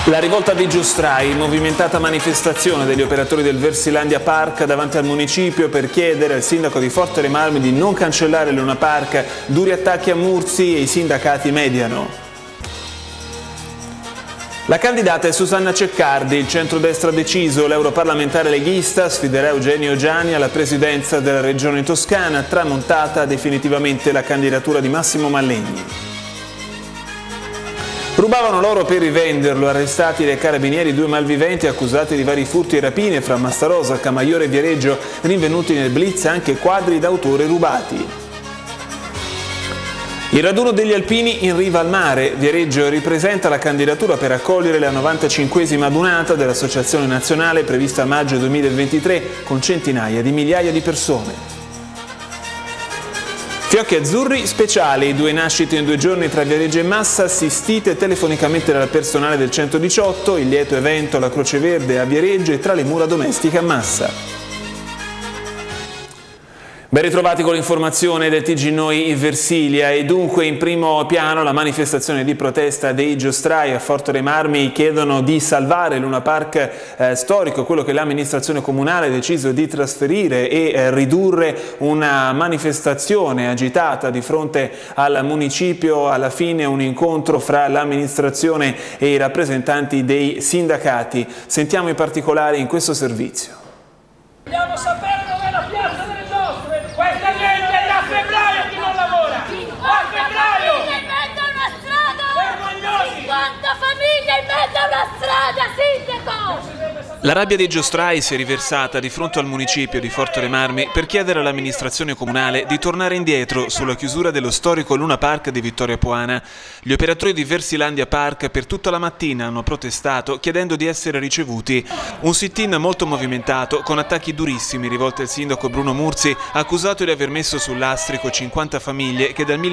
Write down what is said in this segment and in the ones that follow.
La rivolta dei giostrai, movimentata manifestazione degli operatori del Versilandia Park davanti al municipio per chiedere al sindaco di Forte dei Marmi di non cancellare il Luna Park, duri attacchi a Mursi e i sindacati mediano. La candidata è Susanna Ceccardi, il centrodestra deciso, l'europarlamentare leghista sfiderà Eugenio Giani alla presidenza della regione toscana, tramontata definitivamente la candidatura di Massimo Mallegni. Rubavano l'oro per rivenderlo, arrestati dai carabinieri 2 malviventi accusati di vari furti e rapine fra Mastarosa, Camaiore e Viareggio, rinvenuti nel blitz anche quadri d'autore rubati. Il raduno degli alpini in riva al mare, Viareggio ripresenta la candidatura per accogliere la 95esima adunata dell'Associazione Nazionale prevista a maggio 2023 con centinaia di migliaia di persone. Fiocchi azzurri speciali, 2 nascite in 2 giorni tra Viareggio e Massa, assistite telefonicamente dal personale del 118, il lieto evento alla Croce Verde a Viareggio e tra le mura domestiche a Massa. Ben ritrovati con l'informazione del TG Noi Versilia e dunque in primo piano la manifestazione di protesta dei giostrai a Forte dei Marmi chiedono di salvare il Luna Park storico, quello che l'amministrazione comunale ha deciso di trasferire e ridurre una manifestazione agitata di fronte al municipio, alla fine un incontro fra l'amministrazione e i rappresentanti dei sindacati. Sentiamo in particolare in questo servizio. Vogliamo sapere dov'è la piazza delle giostre. Questa gente è da febbraio che non lavora. A febbraio! In mezzo a una strada! Vergognosi! 50 famiglie in mezzo a una strada, sindaco! La rabbia dei giostrai si è riversata di fronte al municipio di Forte dei Marmi per chiedere all'amministrazione comunale di tornare indietro sulla chiusura dello storico Luna Park di Vittoria Puana. Gli operatori di Versilandia Park per tutta la mattina hanno protestato chiedendo di essere ricevuti. Un sit-in molto movimentato con attacchi durissimi rivolti al sindaco Bruno Mursi, accusato di aver messo sul lastrico 50 famiglie che dal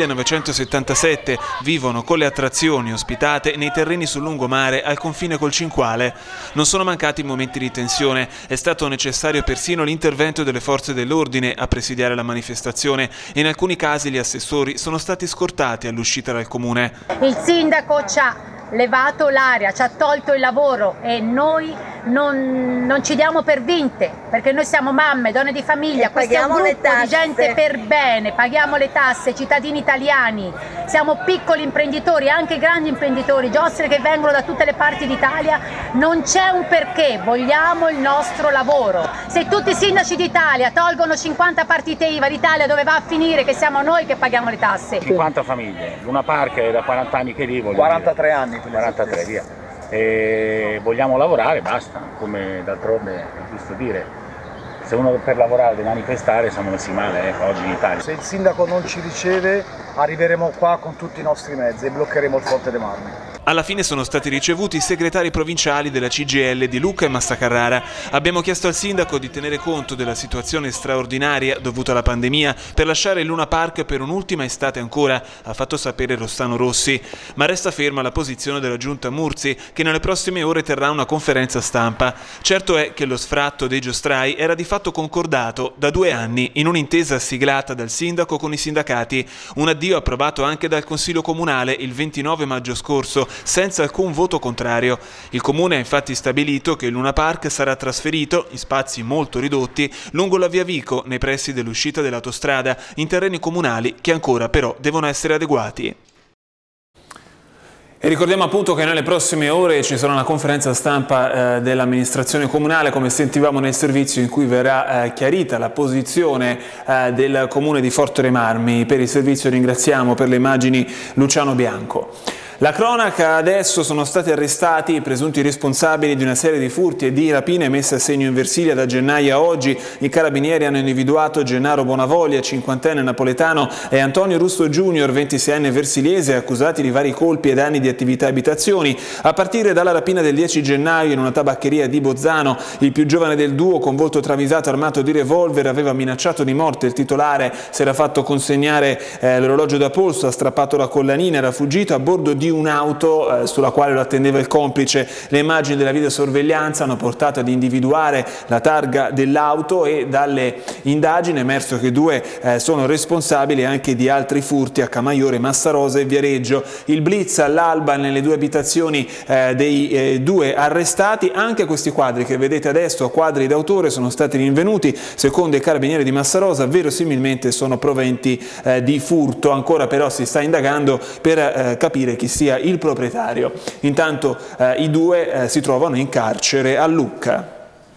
1977 vivono con le attrazioni ospitate nei terreni sul lungomare al confine col Cinquale. Non sono mancati momenti di tensione, è stato necessario persino l'intervento delle forze dell'ordine a presidiare la manifestazione e in alcuni casi gli assessori sono stati scortati all'uscita dal comune. Il sindaco ci ha levato l'aria, ci ha tolto il lavoro e noi non ci diamo per vinte, perché noi siamo mamme, donne di famiglia, questo è un gruppo di gente per bene, paghiamo le tasse, cittadini italiani, siamo piccoli imprenditori, anche grandi imprenditori, giostre che vengono da tutte le parti d'Italia, non c'è un perché, vogliamo il nostro lavoro. Se tutti i sindaci d'Italia tolgono 50 partite IVA, l'Italia dove va a finire? Che siamo noi che paghiamo le tasse. 50 famiglie, Luna Park è da 40 anni che vivo. 43 anni. 43, via. E vogliamo lavorare, basta, come d'altronde è giusto dire. Se uno per lavorare deve manifestare siamo messi male oggi in Italia. Se il sindaco non ci riceve arriveremo qua con tutti i nostri mezzi e bloccheremo il Forte dei Marmi. Alla fine sono stati ricevuti i segretari provinciali della CGIL di Lucca e Massa-Carrara. Abbiamo chiesto al sindaco di tenere conto della situazione straordinaria dovuta alla pandemia per lasciare il Luna Park per un'ultima estate ancora, ha fatto sapere Rossano Rossi. Ma resta ferma la posizione della giunta Mursi, che nelle prossime ore terrà una conferenza stampa. Certo è che lo sfratto dei giostrai era di fatto concordato da 2 anni in un'intesa siglata dal sindaco con i sindacati. Un addio approvato anche dal Consiglio Comunale il 29 maggio scorso, senza alcun voto contrario. Il comune ha infatti stabilito che il Luna Park sarà trasferito, in spazi molto ridotti, lungo la via Vico, nei pressi dell'uscita dell'autostrada, in terreni comunali che ancora però devono essere adeguati. E ricordiamo appunto che nelle prossime ore ci sarà una conferenza stampa dell'amministrazione comunale, come sentivamo nel servizio, in cui verrà chiarita la posizione del comune di Forte dei Marmi. Per il servizio ringraziamo per le immagini Luciano Bianco. La cronaca: adesso sono stati arrestati i presunti responsabili di una serie di furti e di rapine messe a segno in Versilia da gennaio a oggi. I carabinieri hanno individuato Gennaro Bonavoglia, 50enne napoletano, e Antonio Rusto Junior, 26enne versiliese, accusati di vari colpi e danni di attività e abitazioni. A partire dalla rapina del 10 gennaio in una tabaccheria di Bozzano, il più giovane del duo, con volto travisato armato di revolver, aveva minacciato di morte il titolare, si era fatto consegnare l'orologio da polso, ha strappato la collanina, era fuggito a bordo di di un'auto sulla quale lo attendeva il complice. Le immagini della videosorveglianza hanno portato ad individuare la targa dell'auto e dalle indagini è emerso che 2 sono responsabili anche di altri furti a Camaiore, Massarosa e Viareggio. Il blitz all'alba nelle 2 abitazioni dei 2 arrestati. Anche questi quadri che vedete adesso, quadri d'autore, sono stati rinvenuti. Secondo i carabinieri di Massarosa verosimilmente sono proventi di furto. Ancora però si sta indagando per capire chi sia il proprietario. Intanto i 2 si trovano in carcere a Lucca.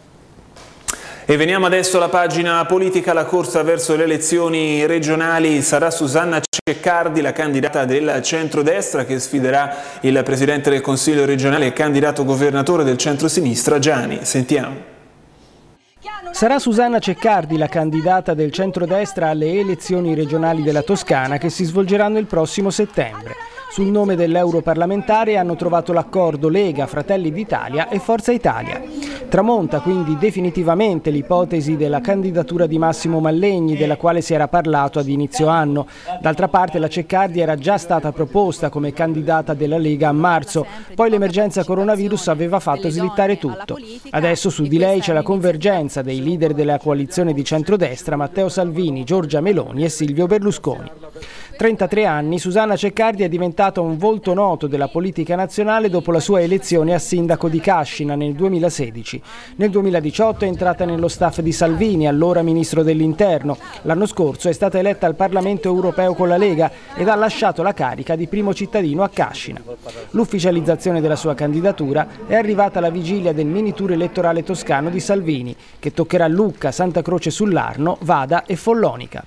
E veniamo adesso alla pagina politica. La corsa verso le elezioni regionali sarà Susanna Ceccardi, la candidata del centrodestra, che sfiderà il presidente del Consiglio regionale e candidato governatore del centrosinistra Giani. Sentiamo. Sarà Susanna Ceccardi la candidata del centrodestra alle elezioni regionali della Toscana che si svolgeranno il prossimo settembre. Sul nome dell'europarlamentare hanno trovato l'accordo Lega, Fratelli d'Italia e Forza Italia. Tramonta quindi definitivamente l'ipotesi della candidatura di Massimo Mallegni, della quale si era parlato ad inizio anno. D'altra parte la Ceccardi era già stata proposta come candidata della Lega a marzo, poi l'emergenza coronavirus aveva fatto slittare tutto. Adesso su di lei c'è la convergenza dei leader della coalizione di centrodestra Matteo Salvini, Giorgia Meloni e Silvio Berlusconi. 33 anni, Susanna Ceccardi è diventata un volto noto della politica nazionale dopo la sua elezione a sindaco di Cascina nel 2016. Nel 2018 è entrata nello staff di Salvini, allora ministro dell'Interno. L'anno scorso è stata eletta al Parlamento europeo con la Lega ed ha lasciato la carica di primo cittadino a Cascina. L'ufficializzazione della sua candidatura è arrivata alla vigilia del mini tour elettorale toscano di Salvini, che toccherà Lucca, Santa Croce sull'Arno, Vada e Follonica.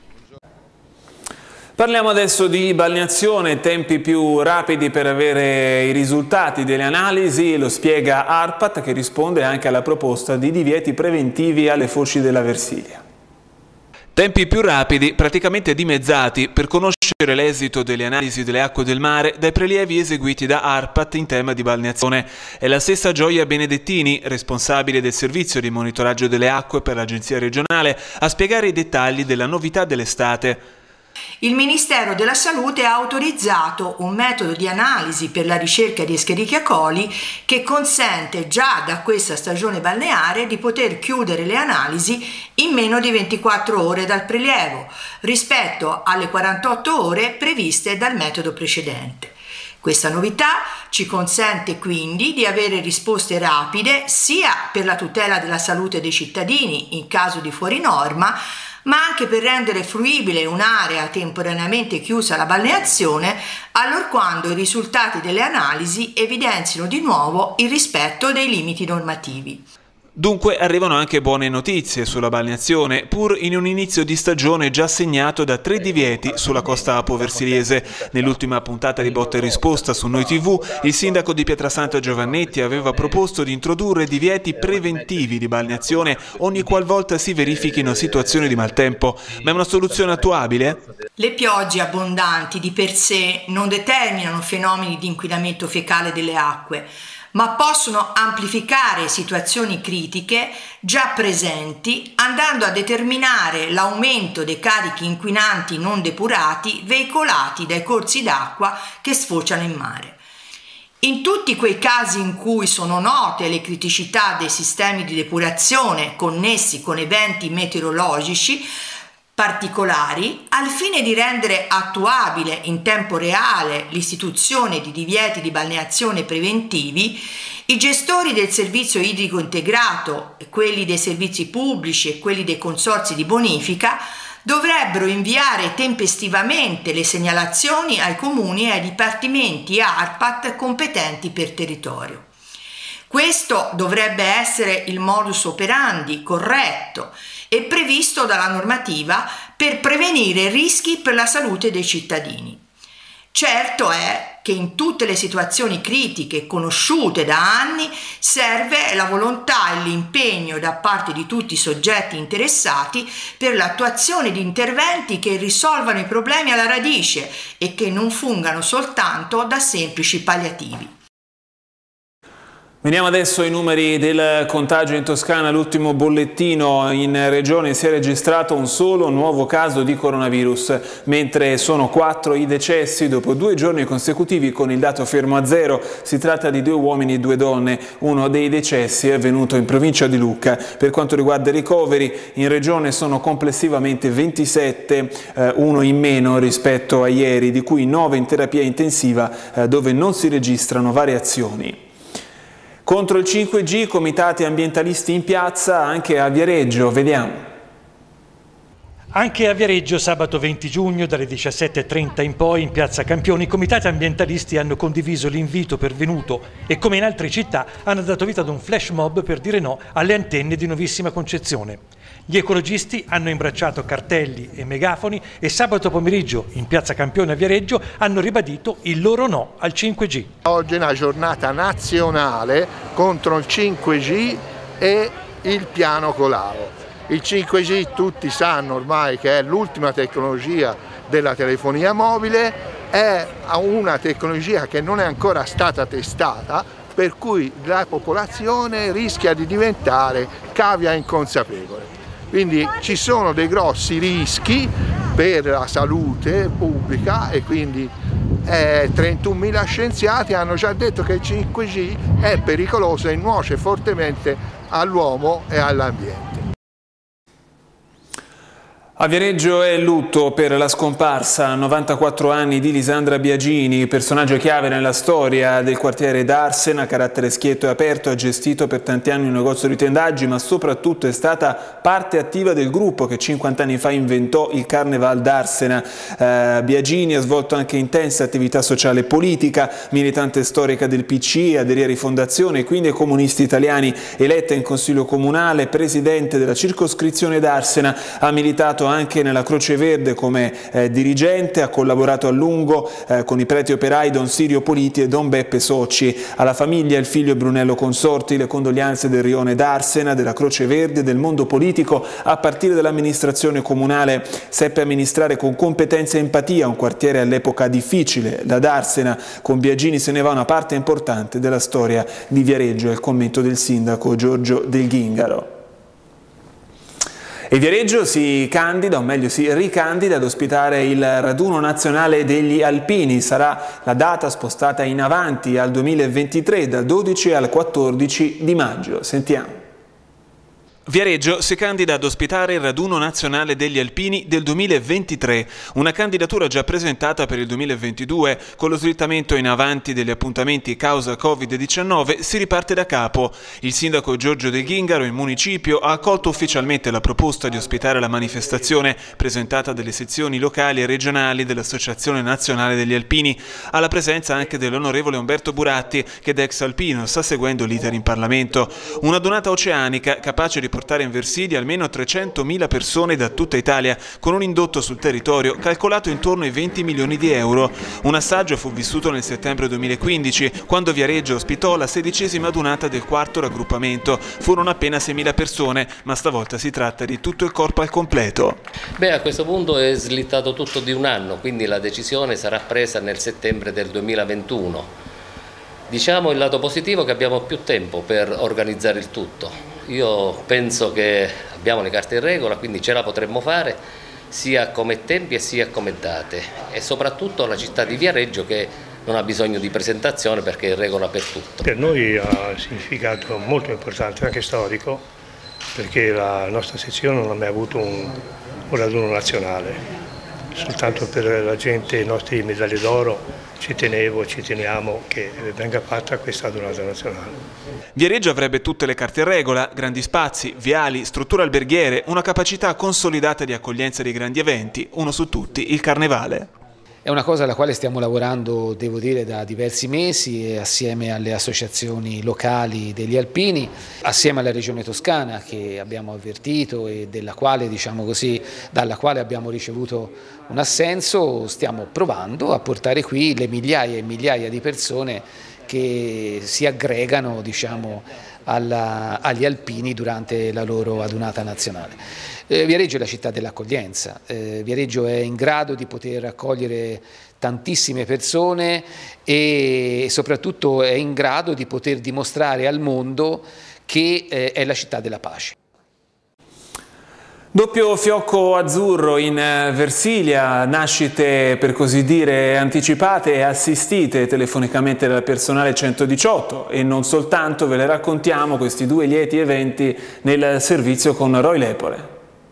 Parliamo adesso di balneazione, tempi più rapidi per avere i risultati delle analisi, lo spiega ARPAT, che risponde anche alla proposta di divieti preventivi alle foci della Versilia. Tempi più rapidi, praticamente dimezzati, per conoscere l'esito delle analisi delle acque del mare dai prelievi eseguiti da ARPAT in tema di balneazione. È la stessa Gioia Benedettini, responsabile del servizio di monitoraggio delle acque per l'Agenzia regionale, a spiegare i dettagli della novità dell'estate. Il Ministero della Salute ha autorizzato un metodo di analisi per la ricerca di Escherichia coli che consente già da questa stagione balneare di poter chiudere le analisi in meno di 24 ore dal prelievo, rispetto alle 48 ore previste dal metodo precedente. Questa novità ci consente quindi di avere risposte rapide sia per la tutela della salute dei cittadini in caso di fuori norma, ma anche per rendere fruibile un'area temporaneamente chiusa alla balneazione allorquando i risultati delle analisi evidenziano di nuovo il rispetto dei limiti normativi. Dunque arrivano anche buone notizie sulla balneazione, pur in un inizio di stagione già segnato da 3 divieti sulla costa apo-versiliese. Nell'ultima puntata di Botta e Risposta su Noi TV, il sindaco di Pietrasanta Giovannetti aveva proposto di introdurre divieti preventivi di balneazione ogni qualvolta si verifichino situazioni di maltempo. Ma è una soluzione attuabile? Le piogge abbondanti di per sé non determinano fenomeni di inquinamento fecale delle acque, ma possono amplificare situazioni critiche già presenti, andando a determinare l'aumento dei carichi inquinanti non depurati veicolati dai corsi d'acqua che sfociano in mare. In tutti quei casi in cui sono note le criticità dei sistemi di depurazione connessi con eventi meteorologici particolari, al fine di rendere attuabile in tempo reale l'istituzione di divieti di balneazione preventivi, i gestori del servizio idrico integrato, quelli dei servizi pubblici e quelli dei consorzi di bonifica dovrebbero inviare tempestivamente le segnalazioni ai comuni e ai dipartimenti ARPAT competenti per territorio. Questo dovrebbe essere il modus operandi corretto e previsto dalla normativa per prevenire rischi per la salute dei cittadini. Certo è che in tutte le situazioni critiche conosciute da anni serve la volontà e l'impegno da parte di tutti i soggetti interessati per l'attuazione di interventi che risolvano i problemi alla radice e che non fungano soltanto da semplici palliativi. Veniamo adesso ai numeri del contagio in Toscana. L'ultimo bollettino: in regione si è registrato un solo nuovo caso di coronavirus, mentre sono 4 i decessi dopo 2 giorni consecutivi con il dato fermo a 0. Si tratta di 2 uomini e 2 donne. Uno dei decessi è avvenuto in provincia di Lucca. Per quanto riguarda i ricoveri, in regione sono complessivamente 27, uno in meno rispetto a ieri, di cui 9 in terapia intensiva, dove non si registrano variazioni. Contro il 5G, comitati ambientalisti in piazza anche a Viareggio, vediamo. Anche a Viareggio sabato 20 giugno dalle 17:30 in poi in piazza Campioni i comitati ambientalisti hanno condiviso l'invito pervenuto e come in altre città hanno dato vita ad un flash mob per dire no alle antenne di Nuovissima Concezione. Gli ecologisti hanno imbracciato cartelli e megafoni e sabato pomeriggio in piazza Campione a Viareggio hanno ribadito il loro no al 5G. Oggi è una giornata nazionale contro il 5G e il piano Colao. Il 5G tutti sanno ormai che è l'ultima tecnologia della telefonia mobile, è una tecnologia che non è ancora stata testata, per cui la popolazione rischia di diventare cavia inconsapevole. Quindi ci sono dei grossi rischi per la salute pubblica e quindi 31.000 scienziati hanno già detto che il 5G è pericoloso e nuoce fortemente all'uomo e all'ambiente. A Viareggio è lutto per la scomparsa a 94 anni di Lisandra Biagini, personaggio chiave nella storia del quartiere d'Arsena, carattere schietto e aperto, ha gestito per tanti anni un negozio di tendaggi, ma soprattutto è stata parte attiva del gruppo che 50 anni fa inventò il Carneval d'Arsena. Biagini ha svolto anche intensa attività sociale e politica, militante storica del PC, aderì a Rifondazione e quindi ai comunisti italiani, eletta in consiglio comunale, presidente della circoscrizione d'Arsena, ha militato anche nella Croce Verde come dirigente, ha collaborato a lungo con i preti operai Don Sirio Politi e Don Beppe Socci. Alla famiglia, il figlio Brunello Consorti, le condoglianze del rione d'Arsena, della Croce Verde, del mondo politico, a partire dall'amministrazione comunale. Seppe amministrare con competenza e empatia un quartiere all'epoca difficile, la d'Arsena. Con Biagini se ne va una parte importante della storia di Viareggio, è il commento del sindaco Giorgio Del Ghingaro. E Viareggio si candida, o meglio si ricandida ad ospitare il raduno nazionale degli alpini. Sarà la data spostata in avanti al 2023, dal 12 al 14 di maggio. Sentiamo. Viareggio si candida ad ospitare il raduno nazionale degli alpini del 2023, una candidatura già presentata per il 2022. Con lo slittamento in avanti degli appuntamenti causa Covid-19 si riparte da capo. Il sindaco Giorgio Del Ghingaro in municipio ha accolto ufficialmente la proposta di ospitare la manifestazione presentata dalle sezioni locali e regionali dell'Associazione Nazionale degli Alpini, alla presenza anche dell'onorevole Umberto Buratti che da ex alpino sta seguendo l'iter in Parlamento. Una donata oceanica capace di portare in Versilia almeno 300.000 persone da tutta Italia, con un indotto sul territorio calcolato intorno ai 20 milioni di euro. Un assaggio fu vissuto nel settembre 2015, quando Viareggio ospitò la 16ª adunata del quarto raggruppamento. Furono appena 6.000 persone, ma stavolta si tratta di tutto il corpo al completo. A questo punto è slittato tutto di un anno, quindi la decisione sarà presa nel settembre del 2021. Diciamo il lato positivo che abbiamo più tempo per organizzare il tutto. Io penso che abbiamo le carte in regola, quindi ce la potremmo fare sia come tempi e sia come date, e soprattutto la città di Viareggio che non ha bisogno di presentazione perché è in regola per tutto. Per noi ha un significato molto importante, anche storico, perché la nostra sezione non ha mai avuto un raduno nazionale, soltanto per la gente, i nostri medaglie d'oro. Ci teniamo che venga fatta questa adunata nazionale. Viareggio avrebbe tutte le carte in regola, grandi spazi, viali, strutture alberghiere, una capacità consolidata di accoglienza dei grandi eventi, uno su tutti, il Carnevale. È una cosa alla quale stiamo lavorando, devo dire, da diversi mesi, assieme alle associazioni locali degli alpini, assieme alla Regione Toscana che abbiamo avvertito e dalla quale abbiamo ricevuto un assenso. Stiamo provando a portare qui le migliaia e migliaia di persone che si aggregano, diciamo, agli alpini durante la loro adunata nazionale. Viareggio è la città dell'accoglienza, Viareggio è in grado di poter accogliere tantissime persone e soprattutto è in grado di poter dimostrare al mondo che è la città della pace. Doppio fiocco azzurro in Versilia, nascite per così dire anticipate e assistite telefonicamente dal personale 118 e non soltanto, ve le raccontiamo questi due lieti eventi nel servizio con Roy Lepore.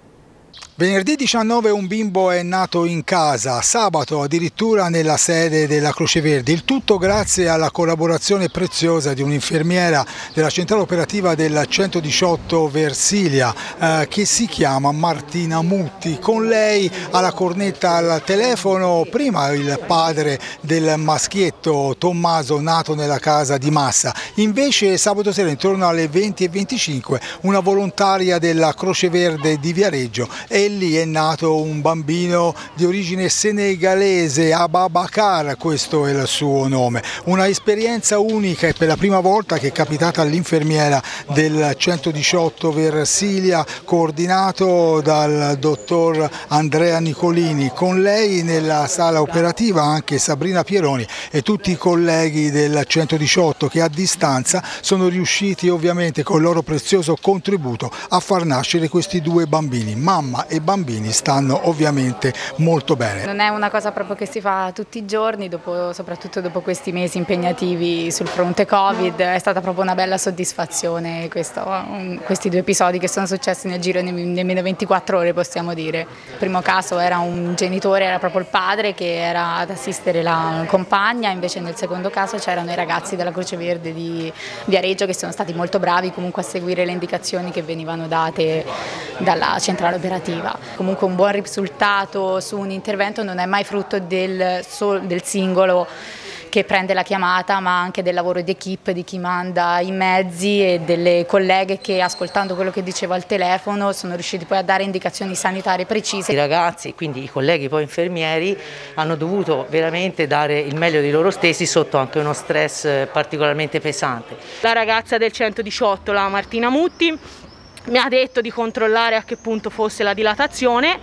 Venerdì 19 un bimbo è nato in casa, sabato addirittura nella sede della Croce Verde, il tutto grazie alla collaborazione preziosa di un'infermiera della centrale operativa del 118 Versilia che si chiama Martina Mutti. Con lei alla cornetta al telefono prima il padre del maschietto Tommaso nato nella casa di Massa, invece sabato sera intorno alle 20:25 una volontaria della Croce Verde di Viareggio e lì è nato un bambino di origine senegalese, Ababakar, questo è il suo nome. Una esperienza unica e per la prima volta che è capitata all'infermiera del 118 Versilia, coordinato dal dottor Andrea Nicolini. Con lei nella sala operativa anche Sabrina Pieroni e tutti i colleghi del 118 che a distanza sono riusciti ovviamente con il loro prezioso contributo a far nascere questi due bambini. Mamma e bambini stanno ovviamente molto bene. Non è una cosa proprio che si fa tutti i giorni, soprattutto dopo questi mesi impegnativi sul fronte Covid, è stata proprio una bella soddisfazione questi due episodi che sono successi nel giro di nemmeno 24 ore, possiamo dire. Il primo caso era un genitore, era proprio il padre che era ad assistere la compagna, invece nel secondo caso c'erano i ragazzi della Croce Verde di Viareggio che sono stati molto bravi comunque a seguire le indicazioni che venivano date dalla centrale operativa. Comunque un buon risultato su un intervento non è mai frutto del singolo che prende la chiamata, ma anche del lavoro di equipe, di chi manda i mezzi e delle colleghe che, ascoltando quello che diceva al telefono, sono riusciti poi a dare indicazioni sanitarie precise. I ragazzi, quindi i colleghi poi infermieri, hanno dovuto veramente dare il meglio di loro stessi sotto anche uno stress particolarmente pesante. La ragazza del 118, la Martina Mutti, mi ha detto di controllare a che punto fosse la dilatazione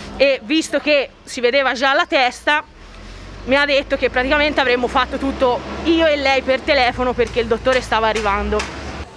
e visto che si vedeva già la testa mi ha detto che praticamente avremmo fatto tutto io e lei per telefono perché il dottore stava arrivando.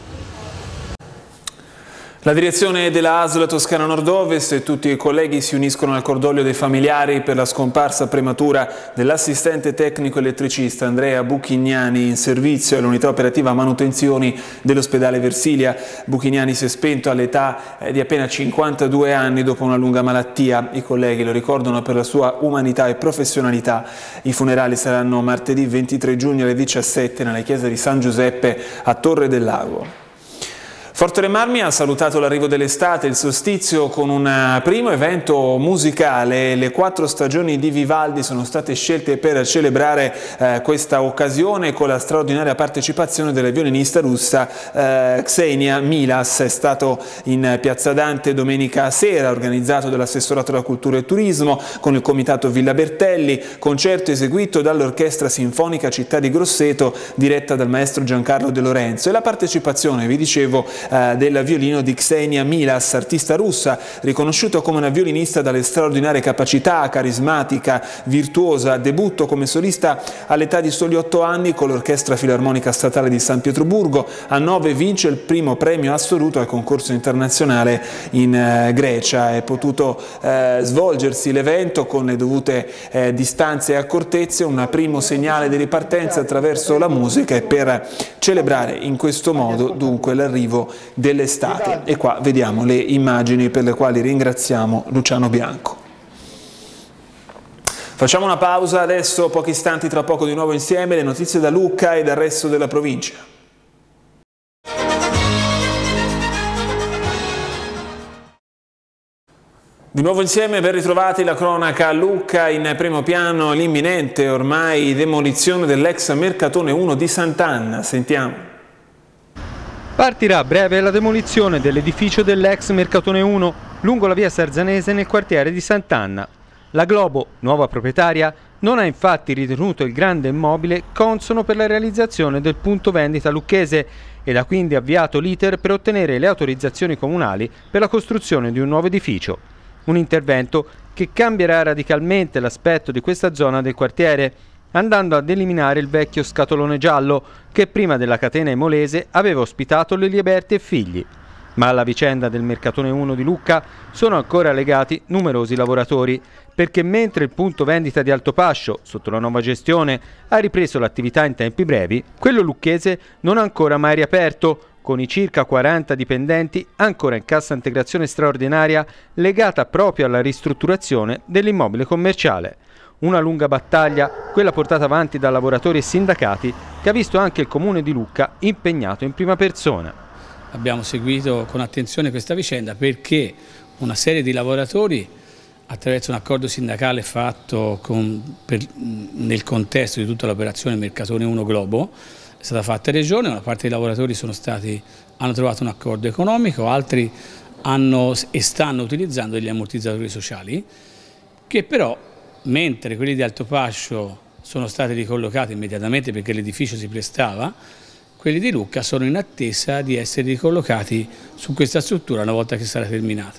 La direzione della ASL Toscana Nord-Ovest e tutti i colleghi si uniscono al cordoglio dei familiari per la scomparsa prematura dell'assistente tecnico elettricista Andrea Buchignani in servizio all'unità operativa manutenzioni dell'ospedale Versilia. Buchignani si è spento all'età di appena 52 anni dopo una lunga malattia. I colleghi lo ricordano per la sua umanità e professionalità. I funerali saranno martedì 23 giugno alle 17 nella chiesa di San Giuseppe a Torre del Lago. Forte dei Marmi ha salutato l'arrivo dell'estate, il solstizio con un primo evento musicale. Le 4 stagioni di Vivaldi sono state scelte per celebrare questa occasione con la straordinaria partecipazione della violinista russa Ksenia Milas. È stato in Piazza Dante domenica sera, organizzato dall'assessorato alla cultura e turismo con il comitato Villa Bertelli, concerto eseguito dall'Orchestra Sinfonica Città di Grosseto diretta dal maestro Giancarlo De Lorenzo e la partecipazione, vi dicevo, del violino di Ksenia Milas, artista russa, riconosciuta come una violinista dalle straordinarie capacità, carismatica, virtuosa, debutto come solista all'età di soli 8 anni con l'Orchestra Filarmonica Statale di San Pietroburgo, a 9 vince il primo premio assoluto al concorso internazionale in Grecia. È potuto svolgersi l'evento con le dovute distanze e accortezze, un primo segnale di ripartenza attraverso la musica e per celebrare in questo modo dunque l'arrivo dell'estate. E qua vediamo le immagini per le quali ringraziamo Luciano Bianco. Facciamo una pausa adesso, pochi istanti, tra poco di nuovo insieme le notizie da Lucca e dal resto della provincia. Di nuovo insieme, ben ritrovati, la cronaca a Lucca. In primo piano l'imminente ormai demolizione dell'ex Mercatone 1 di Sant'Anna. Sentiamo. Partirà a breve la demolizione dell'edificio dell'ex Mercatone 1 lungo la via Sarzanese nel quartiere di Sant'Anna. La Globo, nuova proprietaria, non ha infatti ritenuto il grande immobile consono per la realizzazione del punto vendita lucchese ed ha quindi avviato l'iter per ottenere le autorizzazioni comunali per la costruzione di un nuovo edificio. Un intervento che cambierà radicalmente l'aspetto di questa zona del quartiere, andando ad eliminare il vecchio scatolone giallo che prima della catena imolese aveva ospitato le Liberti e figli. Ma alla vicenda del Mercatone 1 di Lucca sono ancora legati numerosi lavoratori, perché mentre il punto vendita di Altopascio, sotto la nuova gestione, ha ripreso l'attività in tempi brevi, quello lucchese non ha ancora mai riaperto, con i circa 40 dipendenti ancora in cassa integrazione straordinaria legata proprio alla ristrutturazione dell'immobile commerciale. Una lunga battaglia, quella portata avanti da lavoratori e sindacati, che ha visto anche il Comune di Lucca impegnato in prima persona. Abbiamo seguito con attenzione questa vicenda perché una serie di lavoratori, attraverso un accordo sindacale fatto nel contesto di tutta l'operazione Mercatone 1 Globo, è stata fatta in Regione, una parte dei lavoratori hanno trovato un accordo economico, altri hanno e stanno utilizzando degli ammortizzatori sociali, che però, mentre quelli di Altopascio sono stati ricollocati immediatamente perché l'edificio si prestava, quelli di Lucca sono in attesa di essere ricollocati su questa struttura una volta che sarà terminata.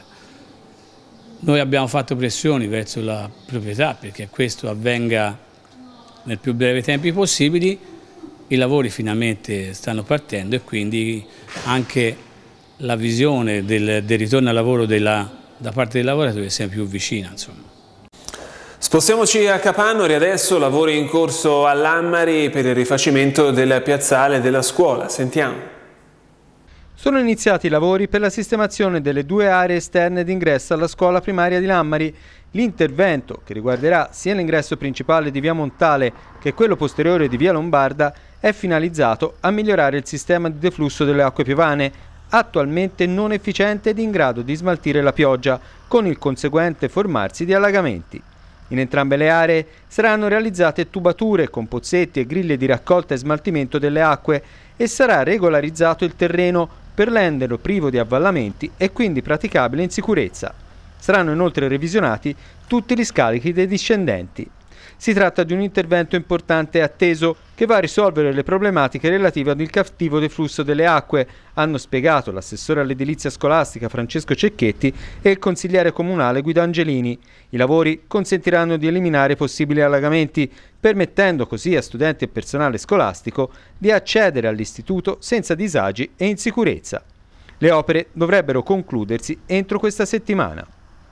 Noi abbiamo fatto pressioni verso la proprietà perché questo avvenga nel più breve tempi possibili. I lavori finalmente stanno partendo e quindi anche la visione del ritorno al lavoro da parte dei lavoratori è sempre più vicina, insomma. Spostiamoci a Capannori, adesso lavori in corso all'Ammari per il rifacimento del piazzale della scuola. Sentiamo. Sono iniziati i lavori per la sistemazione delle 2 aree esterne d'ingresso alla scuola primaria di Lammari. L'intervento, che riguarderà sia l'ingresso principale di via Montale che quello posteriore di via Lombarda, è finalizzato a migliorare il sistema di deflusso delle acque piovane, attualmente non efficiente ed in grado di smaltire la pioggia, con il conseguente formarsi di allagamenti. In entrambe le aree saranno realizzate tubature con pozzetti e griglie di raccolta e smaltimento delle acque e sarà regolarizzato il terreno per renderlo privo di avvallamenti e quindi praticabile in sicurezza. Saranno inoltre revisionati tutti gli scarichi dei discendenti. Si tratta di un intervento importante e atteso che va a risolvere le problematiche relative ad il cattivo deflusso delle acque, hanno spiegato l'assessore all'edilizia scolastica Francesco Cecchetti e il consigliere comunale Guido Angelini. I lavori consentiranno di eliminare possibili allagamenti, permettendo così a studenti e personale scolastico di accedere all'istituto senza disagi e in sicurezza. Le opere dovrebbero concludersi entro questa settimana.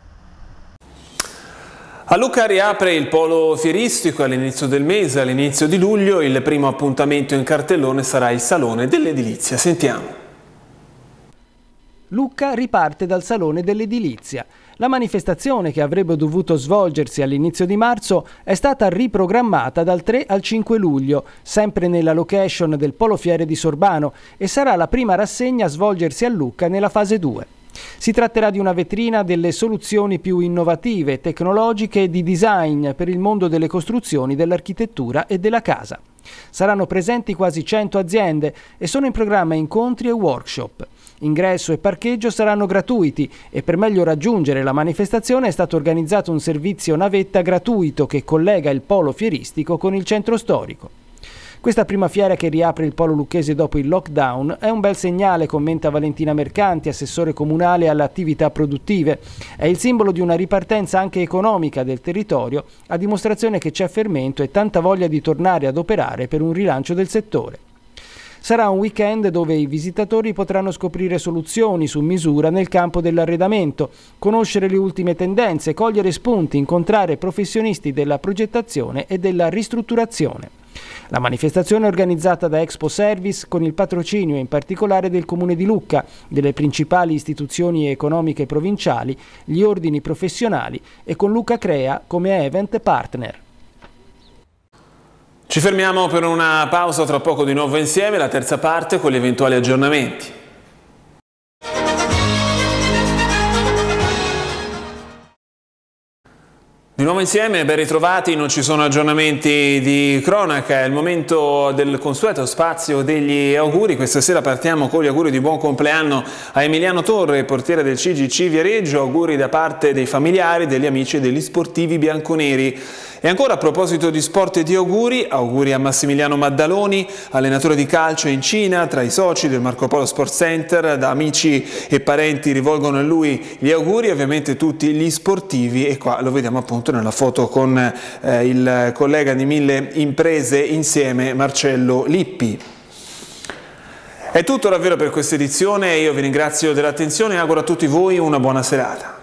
A Lucca riapre il polo fieristico all'inizio del mese, all'inizio di luglio. Il primo appuntamento in cartellone sarà il Salone dell'Edilizia. Sentiamo. Lucca riparte dal Salone dell'Edilizia. La manifestazione, che avrebbe dovuto svolgersi all'inizio di marzo, è stata riprogrammata dal 3 al 5 luglio, sempre nella location del Polo Fiere di Sorbano, e sarà la prima rassegna a svolgersi a Lucca nella fase 2. Si tratterà di una vetrina delle soluzioni più innovative, tecnologiche e di design per il mondo delle costruzioni, dell'architettura e della casa. Saranno presenti quasi 100 aziende e sono in programma incontri e workshop. Ingresso e parcheggio saranno gratuiti e per meglio raggiungere la manifestazione è stato organizzato un servizio navetta gratuito che collega il polo fieristico con il centro storico. Questa prima fiera che riapre il polo lucchese dopo il lockdown è un bel segnale, commenta Valentina Mercanti, assessore comunale alle attività produttive. È il simbolo di una ripartenza anche economica del territorio, a dimostrazione che c'è fermento e tanta voglia di tornare ad operare per un rilancio del settore. Sarà un weekend dove i visitatori potranno scoprire soluzioni su misura nel campo dell'arredamento, conoscere le ultime tendenze, cogliere spunti, incontrare professionisti della progettazione e della ristrutturazione. La manifestazione è organizzata da Expo Service con il patrocinio in particolare del Comune di Lucca, delle principali istituzioni economiche provinciali, gli ordini professionali e con Lucca Crea come event partner. Ci fermiamo per una pausa, tra poco di nuovo insieme, la terza parte con gli eventuali aggiornamenti. Di nuovo insieme, ben ritrovati, non ci sono aggiornamenti di cronaca, è il momento del consueto spazio degli auguri. Questa sera partiamo con gli auguri di buon compleanno a Emiliano Torre, portiere del CGC Viareggio, auguri da parte dei familiari, degli amici e degli sportivi bianconeri. E ancora a proposito di sport e di auguri a Massimiliano Maddaloni, allenatore di calcio in Cina, tra i soci del Marco Polo Sport Center. Da amici e parenti rivolgono a lui gli auguri, ovviamente tutti gli sportivi, e qua lo vediamo appunto nella foto con il collega di Mille Imprese insieme, Marcello Lippi. È tutto davvero per questa edizione, io vi ringrazio dell'attenzione e auguro a tutti voi una buona serata.